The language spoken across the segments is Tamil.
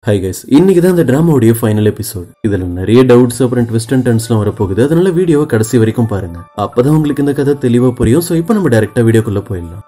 Hi guys, இன்னைக்கு தான் இந்த டிராமாவுடைய ஃபைனல் எபிசோட். இதுல நிறைய டவுட்ஸ் அப்புறம் ட்விஸ்ட் அண்ட் டர்ன்ஸ்லாம் வரப்போகுது. அதனால வீடியோவை கடைசி வரைக்கும் பாருங்க. அப்பதான் உங்களுக்கு இந்த கதை தெளிவா புரியும். சோ இப்போ நம்ம டைரக்டா வீடியோக்குள்ள போயிடலாம்.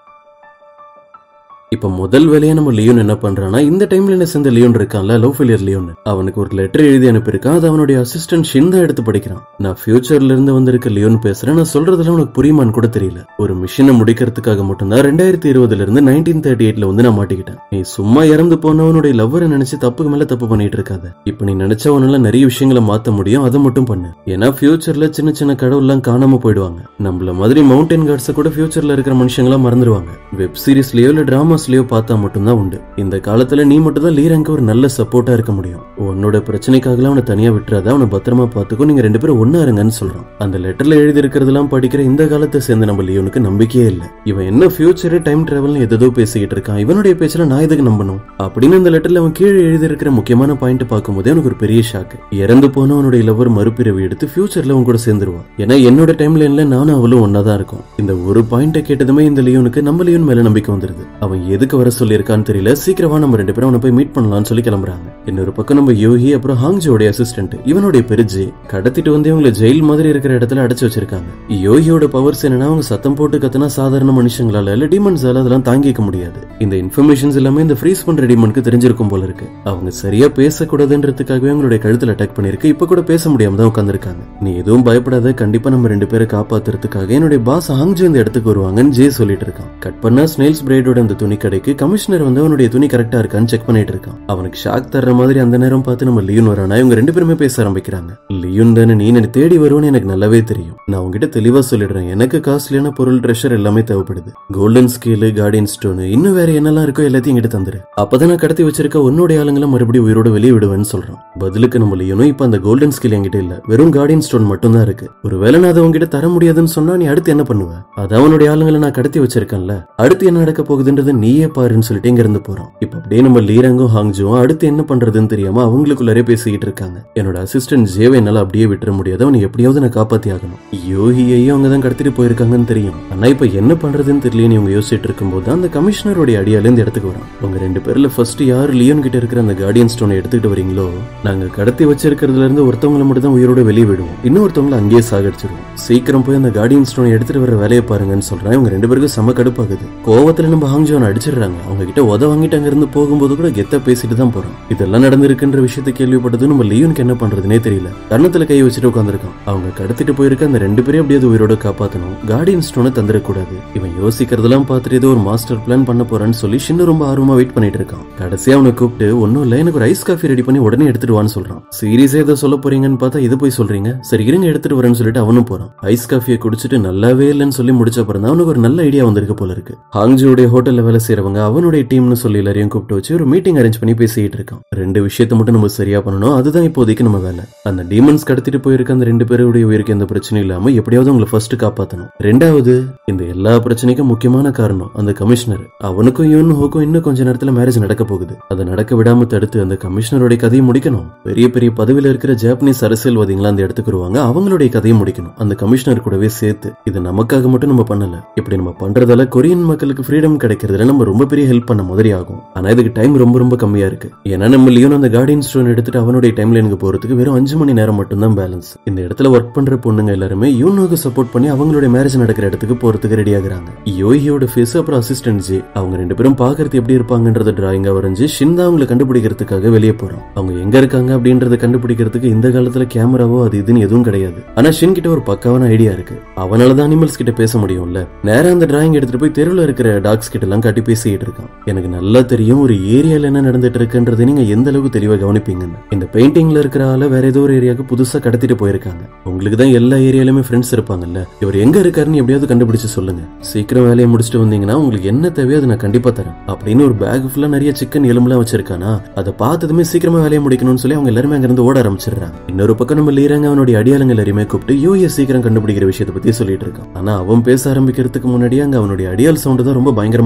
இப்ப முதல் வேலையா நம்ம லியோன் என்ன பண்றானா, இந்த டைம்ல என்ன சேர்ந்த லியோன் இருக்கான்ல, லவ் ஃபெயிலியர் லியோன், அவனுக்கு ஒரு லெட்டர் எழுதி அனுப்பியிருக்கான். அது அவனுடைய அசிஸ்டன்ட் ஷின் தான் எடுத்து படிக்கிறான். நான் ஃபியூச்சர்ல இருந்து வந்திருக்க லியோன் பேசுறேன், நான் சொல்றதுல உனக்கு புரியுமான்னு கூட தெரியல. ஒரு மிஷினை முடிக்கிறதுக்காக மட்டும்தான் 2020 இருந்து 1938 வந்து நான் மாட்டிக்கிட்டேன். நீ சும்மா இறந்து போனவனுடைய லவ்வரை நினைச்சு தப்புக்கு மேல தப்பு பண்ணிட்டு இருக்காத. இப்ப நீ நினைச்சா உன்னால நிறைய விஷயங்களை மாத்த முடியும், அதை மட்டும் பண்ணு. ஏன்னா ஃபியூச்சர்ல சின்ன சின்ன கடவுள்லாம் காணாம போயிடுவாங்க. நம்மள மாதிரி மவுண்டன் கார்ட்ஸ கூட ஃபியூச்சர்ல இருக்கிற மனுஷங்களா மறந்துடுவாங்க. வெப் சீரிஸ்லயோ இல்ல டிராமா பார்த்தா மட்டும்தான் உண்டு. இந்த காலத்துல நீ மட்டும் தான் லீரங்க ஒரு நல்ல சப்போர்ட்டா இருக்க முடியும். உன்னோட பிரச்சனைக்காக அவனை தனியா விட்டுறாத, அவனை பத்திரமா பாத்துக்கோ, நீங்க ரெண்டு பேரும் ஒன்னா இருங்கன்னு சொல்றான். அந்த லெட்டர்ல எழுதி இருக்கிறதெல்லாம் படிக்கிற இந்த காலத்தை சேர்ந்த நம்ம லியோனுக்கு நம்பிக்கையே இல்ல. இவன் என்ன ஃபியூச்சர் டைம் டிராவல்னு எதோ பேசிக்கிட்டு இருக்கான், இவனுடைய பேச்சுல நான் எதுக்கு நம்பணும் அப்படின்னு அந்த லெட்டர்ல அவன் கீழே எழுதி இருக்கிற முக்கியமான பாயிண்ட் பார்க்கும்போதே எனக்கு ஒரு பெரிய ஷாக்கு. இறந்து போனவனுடைய லவர் மறுபிறவி எடுத்து ஃபியூச்சர்ல அவன் கூட சேர்ந்துருவான். ஏன்னா என்னோட டைம் லைன்ல நானும் அவளும் ஒன்னாதான் இருக்கும். இந்த ஒரு பாயிண்ட கேட்டதுமே இந்த லியோனுக்கு நம்ம லியோன் மேல நம்பிக்கை வந்துருது. அவன் எதுக்கு வர சொல்லியிருக்கான்னு தெரியல. சீக்கிரமா நம்ம ரெண்டு பேரும் அவனை போய் மீட் பண்ணலாம்னு சொல்லி கிளம்புறாங்க. இன்னொரு பக்கம் நம்ம யோகி அப்புறம் ஹாங்ஜோட அசிஸ்டன்ட், இவனுடைய பேரு ஜே, கடத்திட்டு வந்து இவங்களை ஜெயில் மாதிரி இருக்கிற இடத்துல அடைச்சு வச்சிருக்காங்க. யோகியோட பவர்ஸ் என்னன்னா, அவங்க சத்தம் போட்டு கத்தினா சாதாரண மனுஷங்களால இல்ல டீமன்ஸால அதெல்லாம் தாங்கிக்க முடியாது. இந்த இன்ஃபர்மேஷன்ஸ் எல்லாமே இந்த ஃப்ரீஸ் பண்ற டீமனுக்கு தெரிஞ்சிருக்கும் போல இருக்கு. அவங்க சரியா பேசக்கூடாதுன்றதுக்காகவே அவங்களுடைய கழுத்துல அட்டாக் பண்ணிருக்கு. இப்ப கூட பேச முடியாம தான் உட்காந்துருக்காங்க. நீ எதுவும் பயப்படாத, கண்டிப்பா நம்ம ரெண்டு பேரை காப்பாத்துறதுக்காக என்னுடைய பாஸ் ஹாங்ஜோ இந்த இடத்துக்கு வருவாங்கன்னு ஜே சொல்லிட்டு இருக்கான். கட் பண்ணா ஸ்னேல்ஸ் பிரைடோட அந்த துணி கடைக்கு கமிஷனர் வந்து அவனுடைய துணி கரெக்டா இருக்கான்னு செக் பண்ணிட்டு இருக்கான். அவனுக்கு ஷாக் தர்ற மாதிரி அந்த நேரம் பார்த்து நம்ம லியோன் வரானா, இவங்க ரெண்டு பேருமே பேச ஆரம்பிக்கிறாங்க. லியோன் தானே, நீ என்ன தேடி வருவோன்னு எனக்கு நல்லாவே தெரியும். நான் உங்ககிட்ட தெளிவா சொல்லிடுறேன், எனக்கு காஸ்ட்லியான பொருள் ட்ரெஷர் எல்லாமே தேவைப்படுது. கோல்டன் ஸ்கேலு, கார்டியன் ஸ்டோனு, இன்னும் வேற என்னெல்லாம் இருக்கோ எல்லாத்தையும் எங்கிட்ட தந்துரு. அப்பதான் நான் கடத்தி வச்சிருக்க உன்னோடைய ஆளுங்களை மறுபடியும் உயிரோட வெளியே விடுவேன்னு சொல்றான். பதிலுக்கு நம்ம லியோனும், இப்ப அந்த கோல்டன் ஸ்கேல் என்கிட்ட இல்ல, வெறும் கார்டியன் ஸ்டோன் மட்டும் தான் இருக்கு. ஒருவேளை நான் அதை உங்ககிட்ட தர முடியாதுன்னு சொன்னா நீ அடுத்து என்ன பண்ணுவ? அது அவனுடைய ஆளுங்களை நான் கடத்தி வச்சிருக்கேன்ல, அடுத்து என்ன நடக்க போகுதுன்றது நீயே பாருன்னு சொல்லிட்டு இங்க இருந்து போறான். இப்ப அப்படியே நம்ம லீரங்கும் ஹாங்ஜுவும் அடுத்து என்ன பண்றதுன்னு தெரியாம அவங்களுக்குள்ளரே பேசிக்கிட்டு இருக்காங்க. என்னோட அசிஸ்டன்ட் ஜேவை என்னால அப்படியே விட்டுற முடியாது, அவனை எப்படியாவது நான் காப்பாத்தி ஆகணும். யோகியையும் அங்கதான் கடத்திட்டு போயிருக்காங்கன்னு தெரியும். ஆனா இப்ப என்ன பண்றதுன்னு தெரியலன்னு இவங்க யோசிச்சுட்டு இருக்கும்போது அந்த கமிஷனருடைய அடியால இந்த இடத்துக்கு வரும். உங்க ரெண்டு பேர்ல ஃபர்ஸ்ட் யார் லியோன் கிட்ட இருக்கிற அந்த கார்டியன் ஸ்டோனை எடுத்துக்கிட்டு வரீங்களோ, நாங்க கடத்தி வச்சிருக்கிறதுல இருந்து ஒருத்தவங்களை மட்டும் தான் உயிரோட வெளியே விடுவோம், இன்னொருத்தவங்களை அங்கேயே சாகடிச்சிருவோம். சீக்கிரம் போய் அந்த கார்டியன் ஸ்டோனை எடுத்துட்டு வர வேலையை பாருங்கன்னு சொல்றான். இவங்க ரெண்டு பேருக்கும் செம கடுப்பாகுது. கோவத்துல நம்ம ஹாங்ஜோனை அடிச்சிடுறாங்க. அவங்க கிட்ட உத வாங்கிட்டு அங்க இருந்து போகும்போது கூட கெத்தா பேசிட்டு தான் போறோம். இதெல்லாம் நடந்திருக்குன்ற விஷயத்தை கேள்விப்பட்டது நம்ம லியோனுக்கு என்ன பண்றதுனே தெரியல. கண்ணத்துல கை வச்சுட்டு உட்காந்துருக்கான். அவங்க கடத்திட்டு போயிருக்க அந்த ரெண்டு பேரும் அப்படியே உயிரோட காப்பாத்தணும், கார்டியன் ஸ்டோனை தந்துடக்கூடாது. இவன் யோசிக்கிறதெல்லாம் பார்த்துட்டு ஏதோ ஒரு மாஸ்டர் பிளான் பண்ண போறான்னு சொல்லி ஷின்னு ரொம்ப ஆர்வமா வெயிட் பண்ணிட்டு இருக்கான். கடைசியா அவனை கூப்பிட்டு, ஒன்னும் இல்ல, எனக்கு ஒரு ஐஸ் காஃபி ரெடி பண்ணி உடனே எடுத்துட்டு வான்னு சொல்றான். சீரியஸா ஏதோ சொல்ல போறீங்கன்னு பார்த்தா இது போய் சொல்றீங்க, சரி இருங்க எடுத்துட்டு வரேன்னு சொல்லிட்டு அவனும் போறான். ஐஸ் காஃபியை குடிச்சிட்டு நல்லாவே இல்லைன்னு சொல்லி முடிச்ச அப்புறம் தான் அவனுக்கு ஒரு நல்ல ஐடியா வந்திருக்கு போல இருக்கு. ஹாங்ஜோடைய ஹோட்டல்ல வேலை செய்யறவங்க அவனுடைய டீம்னு சொல்லி எல்லாரையும் கூப்பிட்டு வச்சு ஒரு மீட்டிங் அரேஞ்ச் பண்ணி பேசிட்டு இருக்கான். ரெண்டு விஷயத்தை மட்டும் நம்ம சரியா பண்ணணும், அதுதான் இப்போதைக்கு நம்ம வேலை. அந்த டீமன்ஸ் கடத்திட்டு போயிருக்க அந்த ரெண்டு பேருடைய உயிருக்கு எந்த பிரச்சனையும் இல்லாம எப்படியாவது உங்களை ஃபர்ஸ்ட் காப்பாத்தணும். ரெண்டாவது, இந்த எல்லா பிரச்சனைக்கும் முக்கியமான காரணம் அந்த கமிஷனர். அவனுக்கும் யூன்ஹோக்கும் இன்னும் கொஞ்ச நேரத்துல மேரேஜ் நடக்க போகுது. அதை நடக்க விடாம தடுத்து அந்த கமிஷனருடைய கதையை முடிக்கணும். பெரிய பெரிய பதவியில இருக்கிற ஜாப்பனீஸ் அரசியல்வாதிகளா அந்த இடத்துக்கு வருவாங்க, அவங்களுடைய கதையை முடிக்கணும் அந்த கமிஷனர் கூடவே சேர்த்து. இது நமக்காக மட்டும் நம்ம பண்ணல, இப்படி நம்ம பண்றதால கொரியன் மக்களுக்கு ஃப்ரீடம் கிடைக்கிறதுல நம்ம ரொம்ப பெரிய ஹெல்ப் பண்ண மாதிரி ஆகும். ஆனா இதுக்கு டைம் ரொம்ப ரொம்ப கம்மியா இருக்கு. ஏன்னா நம்ம லியோன் அந்த கார்டியன் ஸ்டோன் எடுத்துட்டு அவனுடைய டைம் லைனுக்கு போறதுக்கு வெறும் 5 மணி நேரம் மட்டும் தான் பேலன்ஸ். இந்த இடத்துல ஒர்க் பண்ற பொண்ணுங்க எல்லாருமே யூனோக்கு சப்போர்ட் பண்ணி அவங்களுடைய மேரேஜ் நடக்கிற இடத்துக்கு போறதுக்கு ரெடி ஆகுறாங்க. யோகியோட ஃபேஸ் அப்புறம் அசிஸ்டன்ட் ஜே, அவங்க ரெண்டு பேரும் பாக்குறது எப்படி இருப்பாங்கன்றத டிராயிங்கா வரைஞ்சு ஷின்தா அவங்களை கண்டுபிடிக்கிறதுக்காக வெளியே போறோம். அவங்க எங்க இருக்காங்க அப்படின்றத கண்டுபிடிக்கிறதுக்கு இந்த காலத்துல கேமராவோ அது இதுன்னு எதுவும் கிடையாது. ஆனா ஷின் கிட்ட ஒரு பக்காவான ஐடியா இருக்கு. அவனாலதான் அனிமல்ஸ் கிட்ட பேச முடியும்ல. நேரா அந்த டிராயிங் எடுத்துட்டு போய் தெருவில் இருக்கிற டாக்ஸ் கிட்ட எல்லாம் காட்டி பேசிட்டு இருக்கான். எனக்கு நல்லா தெரியும் ஒரு ஏரியால என்ன நடந்துட்டு இருக்குன்றது நீங்க எந்த அளவுக்கு தெளிவா கவனிப்பீங்கன்னு. இந்த பெயிண்டிங்ல இருக்கிற ஆள வேற ஏதோ ஒரு ஏரியாவுக்கு புதுசா கடத்திட்டு போயிருக்காங்க. உங்களுக்கு தான் எல்லா ஏரியாலுமே ஃப்ரெண்ட்ஸ் இருப்பாங்கல்ல, இவர் எங்க இருக்காருன்னு எப்படியாவது கண்டுபிடிச்சு சொல்லுங்க. சீக்கிரம் வேலையை முடிச்சுட்டு வந்தீங்கன்னா உங்களுக்கு என்ன தேவையோ அதை நான் கண்டிப்பா தரேன் அப்படின்னு ஒரு பேக் ஃபுல்லா நிறைய சிக்கன் எலும்புலாம் வச்சிருக்கானா, அதை பார்த்ததுமே சீக்கிரமா வேலையை முடிக்கணும்னு சொல்லி அவங்க எல்லாருமே அங்க இருந்து ஓட ஆரம்பிச்சிடுறாங்க. இன்னொரு பக்கம் நம்ம லீரங்க அவனுடைய அடியாளங்க எல்லாருமே கூப்பிட்டு யூஏ சீக்கிரம் கண்டுபிடிக்கிற விஷயத்தை பத்தி சொல்லிட்டு இருக்கான். ஆனா அவன் பேச ஆரம்பிக்கிறதுக்கு முன்னாடி அங்க அவனுடைய அடியால் சவுண்ட் தான் ரொம்ப பயங்கரமா இருக்கு.